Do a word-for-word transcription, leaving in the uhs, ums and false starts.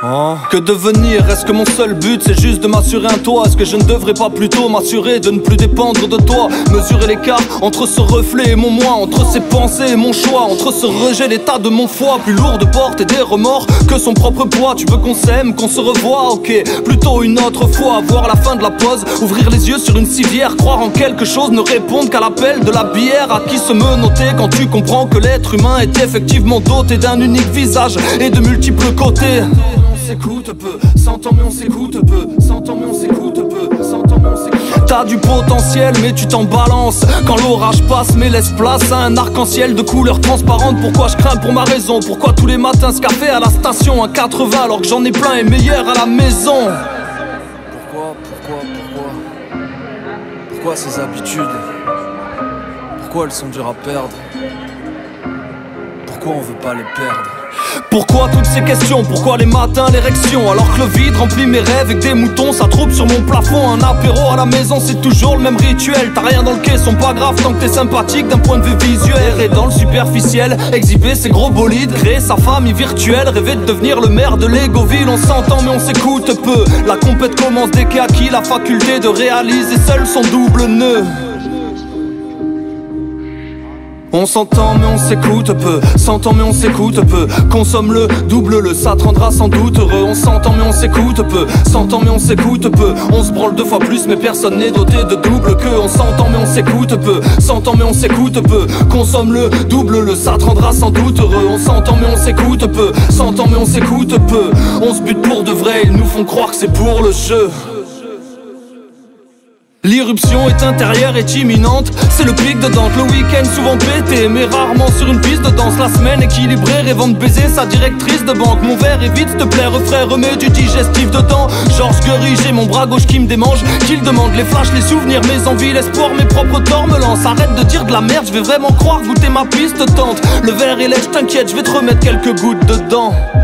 Oh. Que devenir? Est-ce que mon seul but c'est juste de m'assurer un toit? Est-ce que je ne devrais pas plutôt m'assurer de ne plus dépendre de toi? Mesurer l'écart entre ce reflet et mon moi, entre ses pensées et mon choix, entre ce rejet, l'état de mon foie, plus lourd de porte et des remords que son propre poids. Tu veux qu'on s'aime, qu'on se revoie, ok, plutôt une autre fois. Voir la fin de la pause, ouvrir les yeux sur une civière, croire en quelque chose, ne répondre qu'à l'appel de la bière. À qui se menotter quand tu comprends que l'être humain est effectivement doté d'un unique visage et de multiples côtés. On s'écoute peu, s'entend mais on s'écoute peu, s'entend mais on s'écoute peu, s'entend mais on s'écoute. T'as du potentiel mais tu t'en balances quand l'orage passe, mais laisse place à un arc-en-ciel de couleurs transparentes. Pourquoi je crains pour ma raison? Pourquoi tous les matins ce café à la station à quatre-vingts alors que j'en ai plein et meilleur à la maison? Pourquoi, pourquoi, pourquoi Pourquoi ces habitudes? Pourquoi elles sont dures à perdre? Pourquoi on veut pas les perdre? Pourquoi toutes ces questions? Pourquoi les matins l'érection? Alors que le vide remplit mes rêves et que des moutons s'attroupent sur mon plafond. Un apéro à la maison c'est toujours le même rituel. T'as rien dans le caisson, pas grave tant que t'es sympathique d'un point de vue visuel. Et dans le superficiel, exhiber ses gros bolides, créer sa famille virtuelle, rêver de devenir le maire de Légoville. On s'entend mais on s'écoute peu. La compète commence dès qu'est acquis la faculté de réaliser seul son double nœud. On s'entend mais on s'écoute peu, s'entend mais on s'écoute peu. Consomme le, double le, ça te rendra sans doute heureux. On s'entend mais on s'écoute peu, s'entend mais on s'écoute peu. On se branle deux fois plus mais personne n'est doté de double queue. On s'entend mais on s'écoute peu, s'entend mais on s'écoute peu. Consomme le, double le, ça te rendra sans doute heureux. On s'entend mais on s'écoute peu, s'entend mais on s'écoute peu. On se bute pour de vrai, ils nous font croire que c'est pour le jeu. L'irruption est intérieure, est imminente. C'est le pic de Dante, le week-end souvent pété, mais rarement sur une piste de danse. La semaine équilibrée, rêvant de baiser sa directrice de banque. Mon verre est vide, s'il te plaît, refrais, remets du digestif dedans. Georges Guery, j'ai mon bras gauche qui me démange, qu'il demande les flashs, les souvenirs, mes envies, l'espoir, mes propres torts me lancent. Arrête de dire de la merde, je vais vraiment croire goûter ma piste tente. Le verre est lèche, t'inquiète, je vais te remettre quelques gouttes dedans.